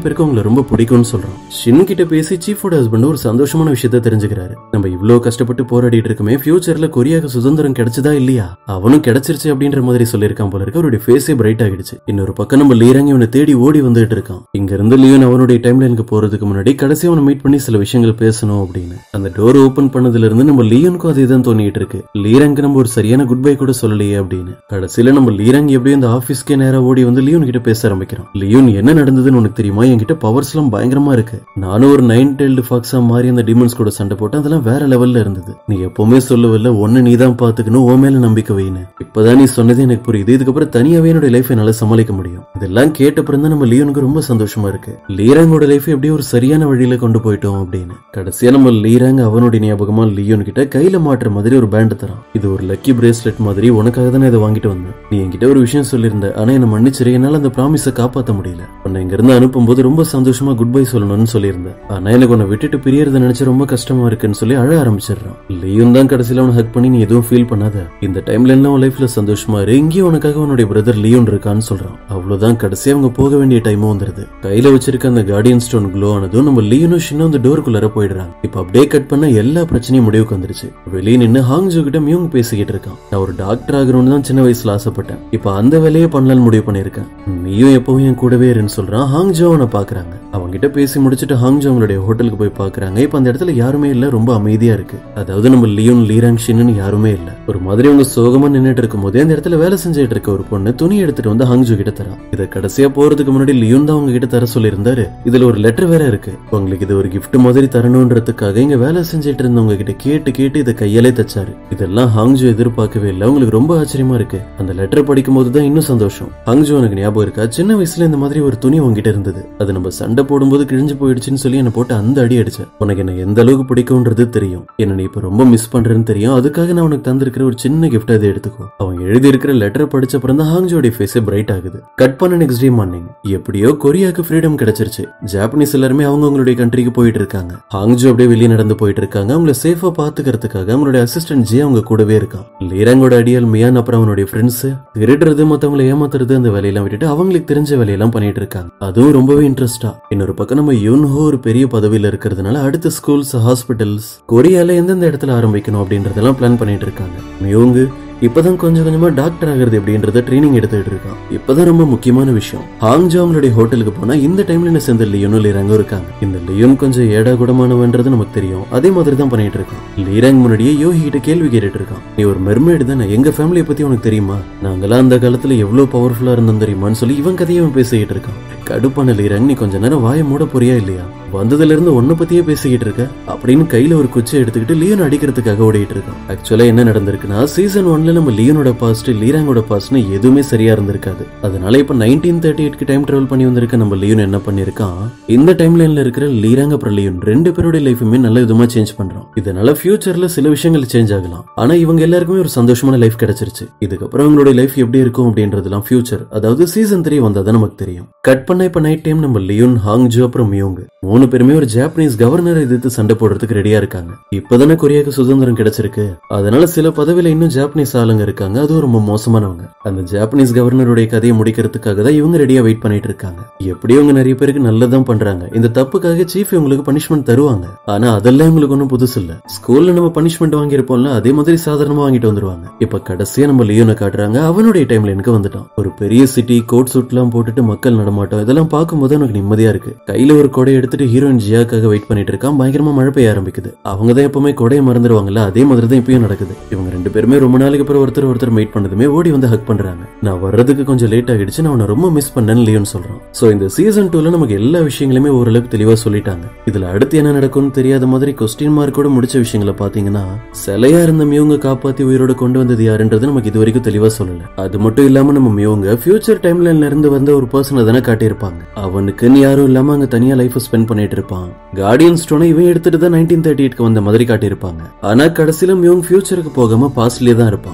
பேருக்கு உங்களை ரொம்ப பிடிக்கும்னு சொல்றான். ஷின் கிட்ட பேசி சீஃபோட ஹஸ்பண்ட் ஒரு சந்தோஷமான விஷயத்த தெரிஞ்சுக்கிறாரு. நம்ம இவ்வளவு கஷ்டப்பட்டு போராடிட்டு இருக்குமே, ஃபியூச்சர்ல கொரியாக்கு சுதந்திரம் கிடைச்சதா இல்லையா, அவனும் கிடைச்சிருச்சு அப்படின்ற மாதிரி சொல்லியிருக்கான் போல இருக்கு. அவருடைய ஃபேஸே பிரைட் ஆகிடுச்சு. இன்னொரு பக்கம் நம்ம லீராங் இவனை தேடி ஓடி வந்துட்டு இருக்கான். இங்க இருந்து லியோன் அவனுடைய டைம்லைனுக்கு போறதுக்கு முன்னாடி கடைசி அவனை மீட் பண்ணி சில விஷயங்கள் பேசணும் அப்படின்னு. அந்த டோர் ஓபன் பண்ணதுல இருந்து நம்ம லியோனுக்கும் அதேதான் தோணிட்டு இருக்கு. லீராங்க்கு நம்ம ஒரு சரியான குட் பை கூட சொல்லலையே அப்படின்னு. கடைசியில நம்ம லீராங் எப்படியும் இந்த ஆபீஸ்க்கே நேரா ஓடி வந்து லியோன் கிட்ட பேச ஆரம்பிக்கிறான். லியோன், என்ன நடந்ததுன்னு உனக்கு தெரியுமா? என்கிட்ட பவர்ஸ் எல்லாம் பயங்கரமா இருக்கு. நானும் ஒரு 9-tailed fox-ஆ மாறி அந்த டிமன்ஸ் கூட சண்டை போட்டேன். அதெல்லாம் வேற லெவல்ல இருந்தது. நீ எப்பவுமே சொல்லுவல்ல, ஒன்னு நீ தான் பாத்துக்கணும், உன் மேல நம்பிக்கை வைன்னு. இப்பதான் நீ சொன்னது எனக்கு புரியுது. இதுக்கப்புறம் தனியாவே என்னோட லைஃப் என்னால சமாளிக்க முடியும். இதெல்லாம் கேட்டப்புறம் தான் நம்ம லியோனுக்கு ரொம்ப சந்தோஷமா இருக்கு. லீராங்கோட லைஃப் எப்படி ஒரு சரியான வழியில கொண்டு போயிட்டோம் அப்படின்னு. கடைசியா நம்ம லீராங் அவனுடைய ஞாபகமா லியோன் கிட்ட கையில மாட்டுற மாதிரி ஒரு பேண்ட் தரான். இது ஒரு லக்கி பிரேஸ்லெட் மாதிரி, உனக்காக தான் இதை வாங்கிட்டு வந்தேன். நீ என்கிட்ட ஒரு விஷயம் சொல்லியிருந்த, ஆனா என்ன மன்னிச்சிரு, என்னால அந்த ப்ராமிஸை காப்பாற்ற முடியல. உன்னை இங்க இருந்து அனுப்பும்போது ரொம்ப சந்தோஷமா குட் பை சொல்லணும்னு சொல்லியிருந்தேன். ஆனா எனக்கு உன்னை விட்டுட்டு பிரியறத நினைச்சு ரொம்ப கஷ்டமா இருக்குன்னு சொல்லி அழ ஆரம்பிச்சிடறான். லியோன் தான் கடைசியில அவனை ஹக் பண்ணி, நீ எதுவும் ஃபீல் பண்ணாத, இந்த டைம்ல எல்லாம் உன் லைஃப்ல சந்தோஷமா இரு, இங்கேயும் உனக்காக உன்னுடைய பிரதர் லியோன் இருக்கான்னு சொல்றான். அவ்வளவுதான், கடைசியா அவங்க போக வேண்டிய டைமும் வந்துருது. கையில வச்சிருக்க அந்த கார்டியன் ஸ்டோன் க்ளோ ஆனதும் நம்ம லியோனும் ஷின்னும் அந்த டோருக்குள்ளார போயிடுறாங்க. இப்ப அப்படியே கட் பண்ண எல்லா பிரச்சனையும் முடிவுக்கு வந்துருச்சு. வெளியே நின்று ஹாங்ஜோ கிட்ட மியூங் பேசிக்கிட்டு இருக்கான். நான் ஒரு டாக்டர் ஆகணும்னு தான் சின்ன வயசுல ஆசைப்பட்டேன். இப்ப அந்த வேலையை பண்ணலான்னு முடிவு பண்ணிருக்கேன். நீயும் எப்பவும் என் கூடவே இருன்னு சொல்றான். ஹாங்ஜோ அவனை பாக்குறாங்க. அவங்க கிட்ட பேசி முடிச்சுட்டு ஹாங்ஜோ அவங்களுடைய ஹோட்டலுக்கு போய் பாக்குறாங்க. இப்ப அந்த இடத்துல யாருமே இல்ல, ரொம்ப அமைதியா இருக்கு. அதாவது நம்ம லியோன், லீராங், ஷின்னு யாருமே இல்ல. ஒரு மாதிரி அவங்க சோகமா நின்னுட்டு இருக்கும் போதே அந்த இடத்துல வேலை செஞ்சுட்டு இருக்க ஒரு பொண்ணு துணி எடுத்துட்டு வந்து ஹாங்ஜோ கிட்ட தரா. இத கடைசியா போறதுக்கு முன்னாடி லியோன் தான் அவங்க கிட்ட தர சொல்லியிருந்தாரு. இதுல ஒரு லெட்டர் வேற இருக்கு. உங்களுக்கு இது ஒரு கிஃப்ட் மாதிரி தரணும்ன்றதுக்காக இங்க வேலை செஞ்சுட்டு இருந்தவங்க கிட்ட கேட்டு இதை கையாலே தச்சாரு. இதெல்லாம் ஹாங்ஜோ எதிர்பார்க்கவே இல்லை. உங்களுக்கு ரொம்ப ஆச்சரியமா இருக்கு. அந்த லெட்டர் படிக்கும் போதுதான் இன்னும் சந்தோஷம். ஹாங்ஜோ, எனக்கு ஞாபகம் இருக்கா, சின்ன வயசுல இந்த மாதிரி ஒரு துணி உங்ககிட்ட இருந்தது. அது நம்ம சண்டை போடும்போது கிழிஞ்சு போயிடுச்சுன்னு சொல்லி என்ன போட்டு அந்த அடி அடிச்ச. உனக்கு என்ன எந்த அளவுக்கு பிடிக்கும்ன்றது தெரியும். என்ன நீ இப்ப ரொம்ப மிஸ் பண்றேன்னு தெரியும். அதுக்காக நான் உனக்கு தந்திருக்கிற ஒரு சின்ன கிஃப்ட் அதை எடுத்துக்கோ. அவங்க எழுதி இருக்கிற லெட்டர் படிச்ச அப்புறம் தான் ஹாங்ஜோட ஃபேஸே பிரைட் ஆகுது. கட் பண்ண நெக்ஸ்ட் டே மார்னிங். எப்படியோ கொரியாக்கு ஃப்ரீடம் கிடைச்சிருச்சு. ஜாப்பனீஸ் எல்லாருமே அவங்களுடைய கண்ட்ரிக்கு போயிட்டு இருக்காங்க. ஹாங்ஜோ அப்படியே வெளியே நடந்து போயிட்டு இருக்காங்க. அவங்களை சேஃபா பாத்துக்கிறதுக்காக அவங்களுடைய அசிஸ்டன்ட் ஜே அவங்க கூடவே இருக்கான். லீராங்கோட அடியால் மியான் அப்புறம் அவனுடைய ஃப்ரெண்ட்ஸ் திருடுறது, மத்தவங்களை ஏமாத்துறது, அந்த வேலையெல்லாம் விட்டுட்டு அவங்களுக்கு தெரிஞ்ச வேலையெல்லாம் பண்ணிட்டு இருக்காங்க. அதுவும் ரொம்பவே இன்ட்ரெஸ்டா. இன்னொரு பக்கம் நம்ம யூன்ஹோ ஒரு பெரிய பதவியில இருக்கிறதுனால அடுத்த ஸ்கூல்ஸ், ஹாஸ்பிட்டல்ஸ் கொரியால எந்தெந்த இடத்துல ஆரம்பிக்கணும் அப்படின்றதெல்லாம் பிளான் பண்ணிட்டு இருக்காங்க. மியோங்கு இப்பதான் கொஞ்சம் கொஞ்சமா டாக்டர் ஆகிறது அப்படின்றத ட்ரைனிங் எடுத்துட்டு இருக்கான். இப்பதான் ரொம்ப முக்கியமான விஷயம். ஹாங்ஜோ அவங்களுடைய ஹோட்டலுக்கு போனா இந்த டைம்ல என்ன சேர்ந்த லியோனும் லீராங்கும் இருக்காங்க. இந்த லியோன் கொஞ்சம் ஏடா குடமானவன்றது நமக்கு தெரியும். அதே மாதிரி தான் பண்ணிட்டு இருக்கான். லீராங் முன்னாடியே யோகி கிட்ட கேள்வி கேட்டுட்டு இருக்கான். நீ ஒரு மெர்மைடு தானே, எங்க ஃபேமிலியை பத்தி உனக்கு தெரியுமா? நாங்கெல்லாம் அந்த காலத்துல எவ்வளவு பவர்ஃபுல்லா இருந்தோம் தெரியுமான்னு சொல்லி இவன் கதையும் பேசிக்கிட்டு இருக்கான். கடுப்பான லீராங், நீ கொஞ்ச நேரம் வாய மூட போறியா இல்லையா? வந்ததுல இருந்து ஒன்ன பத்தியே பேசிக்கிட்டு இருக்க அப்படின்னு கையில ஒரு குச்சியை எடுத்துக்கிட்டு லியோன் அடிக்கிறதுக்காக ஓடிட்டு இருக்கான். ஆக்சுவலா என்ன நடந்திருக்குன்னா, சீசன் 1ல நம்ம லியோனோட பாஸ்ட், லீராங்கோட பாஸ்ட்னு எதுவுமே சரியா இருந்திருக்காது. அதனால இப்ப 1938க்கு டைம் டிராவல் பண்ணி வந்திருக்க நம்ம லியோன் என்ன பண்ணிருக்கான், இந்த டைம் லைன்ல இருக்கிற லீராங் அப்புறம் லியோன் ரெண்டு பேரோட லைஃபுமே நல்ல விதமா சேஞ்ச் பண்றான். இதனால ஃபியூச்சர்ல சில விஷயங்கள் சேஞ்ச் ஆகலாம். ஆனா இவங்க எல்லாருக்குமே ஒரு சந்தோஷமான லைஃப் கிடைச்சிருச்சு. இதுக்கப்புறம் அவங்களோட லைஃப் எப்படி இருக்கும் அப்படின்றதுலாம் ஃபியூச்சர், அதாவது சீசன் 3 வந்தாதான் நமக்கு தெரியும். கட் பண்ண இப்ப நைட் டைம் நம்ம லியோன், ஹாங்ஜோ அப்புறம் மியோங் மூணு பேருமே ஒரு ஜாப்பனீஸ் கவர்னரை எதிர்த்து சண்டை போடுறதுக்கு ரெடியா இருக்காங்க. இப்பதானே கொரியாக்கு சுதந்திரம் கிடைச்சிருக்கு. அதனால சில பதவியில இன்னும் ஜாப்பனீஸ் ஆளுங்க இருக்காங்க. அதுவும் ரொம்ப மோசமானவங்க. அந்த ஜாப்பனீஸ் கவர்னருடைய கதையை முடிக்கிறதுக்காக தான் இவங்க ரெடியா வெயிட் பண்ணிட்டு இருக்காங்க. எப்படியும் இவங்க நிறைய பேருக்கு நல்லதான் பண்றாங்க. இந்த தப்புக்காக சீஃப் இவங்களுக்கு பனிஷ்மெண்ட் தருவாங்க. ஆனா அதெல்லாம் இவங்களுக்கு ஒன்னும் புதுசு இல்ல. ஸ்கூல்ல நம்ம பனிஷ்மெண்ட் வாங்கி இருப்போம்ல, அதே மாதிரி சாதாரணமா வாங்கிட்டு வந்துருவாங்க. இப்ப கடைசியா நம்ம லியோனை காட்டுறாங்க. அவனுடைய டைம்ல எனக்கு வந்துட்டான். ஒரு பெரிய சிட்டி, கோட் சூட் எல்லாம் போட்டுட்டு மக்கள் நடமாட்டம், இதெல்லாம் பார்க்கும்போது எனக்கு நிம்மதியா இருக்கு. கையில ஒரு கொடை எடுத்துட்டு ஹீரோயின் ஜியாக்காக வெயிட் பண்ணிட்டு இருக்கான். பயங்கரமா மழை பெய்ய ஆரம்பிக்குது. அவங்க தான் எப்பவுமே கொடையை மறந்துடுவாங்கல்ல, அதே மாதிரி தான் இப்பயும் நடக்குது. இவங்க ரெண்டு பேருமே ரொம்ப நாளைக்கு அப்புறம் ஒருத்தர் மீட் பண்ணதுமே ஓடி வந்து ஹக் பண்றாங்க. நான் வர்றதுக்கு கொஞ்சம் லேட் ஆகிடுச்சு, நான் உன்னை ரொம்ப மிஸ் பண்ணேன்னு லியோன் சொல்றான். சோ இந்த சீசன் 2ல நமக்கு எல்லா விஷயங்களுமே ஓரளவுக்கு தெளிவா சொல்லிட்டாங்க. இதுல அடுத்து என்ன நடக்கும்னு தெரியாத மாதிரி கொஸ்டின் மார்க்கோட முடிச்ச விஷயங்களை பாத்தீங்கன்னா, சிலையா இருந்த மியோங்க காப்பாத்தி உயிரோட கொண்டு வந்தது யாருன்றது நமக்கு இது வரைக்கும் தெளிவா சொல்லல. அது மட்டும் இல்லாம நம்ம மியோங்க ஃபியூச்சர் டைம்லைன்ல இருந்து வந்த ஒரு பர்சனை தானே காட்டியிருப்பாங்க. அவனுக்குன்னு யாரும் இல்லாம அங்க தனியா லைஃப் ஸ்பெண்ட் பண்ணிட்டு இருப்பான். கார்டியன் ஸ்டோனை இவன் எடுத்துட்டு தான் 1938க்கு வந்த மாதிரி காட்டியிருப்பாங்க. ஆனா கடைசியில மியோங் ஃபியூச்சருக்கு போகாம பாஸ்ட்லயே தான் இருப்பான்.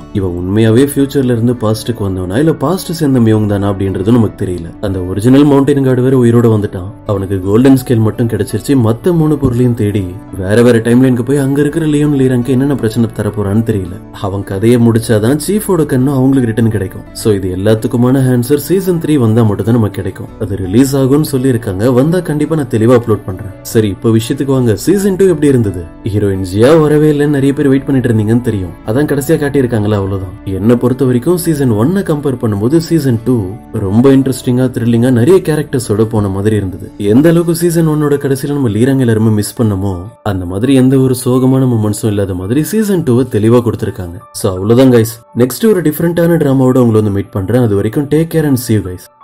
இருப்பான். இவன் உண்மையாவே ஃபியூச்சர்ல இருந்து பாஸ்டுக்கு வந்தவனா இல்ல பாஸ்ட் சேர்ந்த மியோங் தானா அப்படின்றது நமக்கு தெரியல. அந்த ஒரிஜினல் மவுண்டன் கார்டு வேற உயிரோட வந்துட்டான். அவனுக்கு கோல்டன் ஸ்கேல் மட்டும் கிடைச்சிருச்சு. மத்த 3 பொருளையும் தேடி வேற டைம்லைனுக்கு போய் அங்க இருக்கிற லியோன் லீரனுக்கு என்னென்ன பிரச்சனை தரப்போறான்னு தெரியல. அவன் கதையை முடிச்சாதான் சீஃபோட கண்ணும் அவங்களுக்கு ரிட்டர்ன் கிடைக்கும். சோ இது எல்லாத்துக்குமான ஆன்சர் சீசன் 3 வந்தா மட்டும் தான் நமக்கு கிடைக்கும். அது ரிலீஸ் ஆகும்னு சொல்லி இருக்காங்க. வந்தா கண்டிப்பா நான் தெளிவா அப்லோட் பண்றேன். சரி, இப்ப விஷயத்துக்கு வாங்க. சீசன் 2 எப்படி இருந்தது? ஹீரோயின் ஜியா வரவே இல்லைன்னு நிறைய பேர் வெயிட் பண்ணிட்டு இருந்தீங்கன்னு தெரியும். அதான் கடைசியா காட்டியிருக்காங்களா, அவ்வளவுதான். என்ன பொறுத்த வரைக்கும் சீசன் 1 கம்பேர் பண்ணும்போது சீசன் 2 ரொம்ப இன்ட்ரெஸ்டிங்கா த்ரில்லிங்கா நிறைய கேரக்டர்ஸோட போன மாதிரி இருந்தது. எந்த அளவுக்கு சீசன் 1 கடைசியில நம்ம லீராங்க எல்லாருமே மிஸ் பண்ணமோ அந்த மாதிரி எந்த ஒரு சோகமான மொமெண்ட்ஸும் இல்லாத மாதிரி சீசன் 2 தெளிவா கொடுத்திருக்காங்க. சோ அவ்வளவுதான் கைஸ். நெக்ஸ்ட் ஒரு டிஃபரெண்டான டிராமாவோட உங்களை வந்து மீட் பண்றேன். அது வரைக்கும் take care and see you guys.